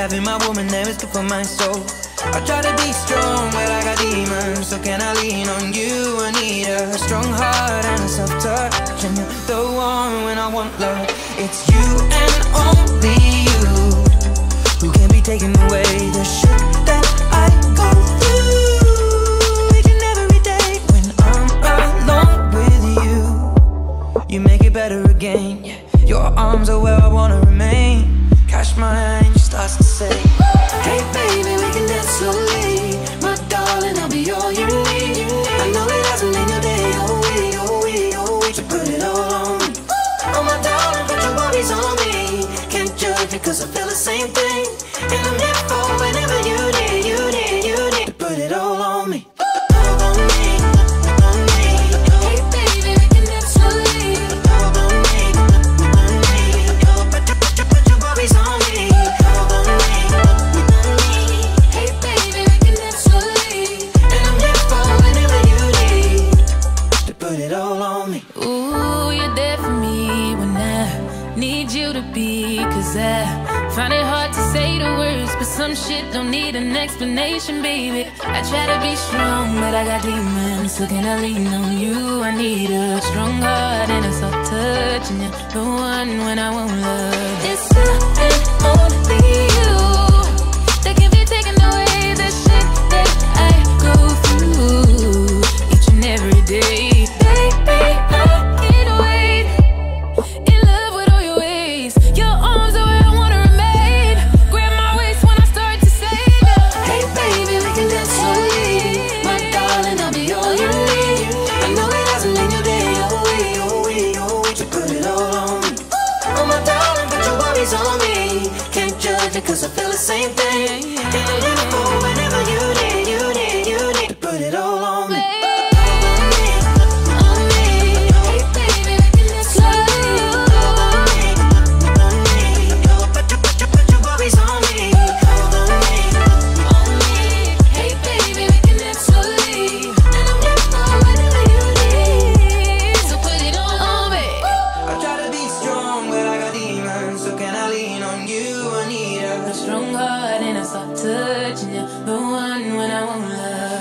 Having my woman there is good for my soul. I try to be strong, but I got demons. So can I lean on you? I need a strong heart and a soft touch, and you're the one when I want love. It's you and only you who can be taking away the shit that I go through each and every day. When I'm alone with you, you make it better again. Yeah. Your arms are where I wanna remain. Catch my hand, she starts to say, hey baby, we can dance slowly. My darling, I'll be all you need. I know it hasn't been your day, oh we, so put it all on me. Oh my darling, put your bodies on me. Can't judge it cause I feel the same thing. And I'm here for whenever you need to put it all on me. Find it hard to say the words, but some shit don't need an explanation, baby. I try to be strong, but I got demons. So can I lean on you? I need a strong heart and a soft touch, and you're the one when I won't love. It's you and only you that can be taking away the shit that I go through each and every day. Baby, I can't wait. In love with all your ways, your arms are where I wanna remain. Grab my waist when I start to say no. Hey baby, we can dance slowly. My darling, I'll be all you need. I know it hasn't been your day, oh we, so put it all on me. Oh my darling, put your worries on me. Can't judge it cause I feel the same thing. And I'm here for whenever you need to put it all on me. Strong heart and a soft touch, and you're the one when I won't love.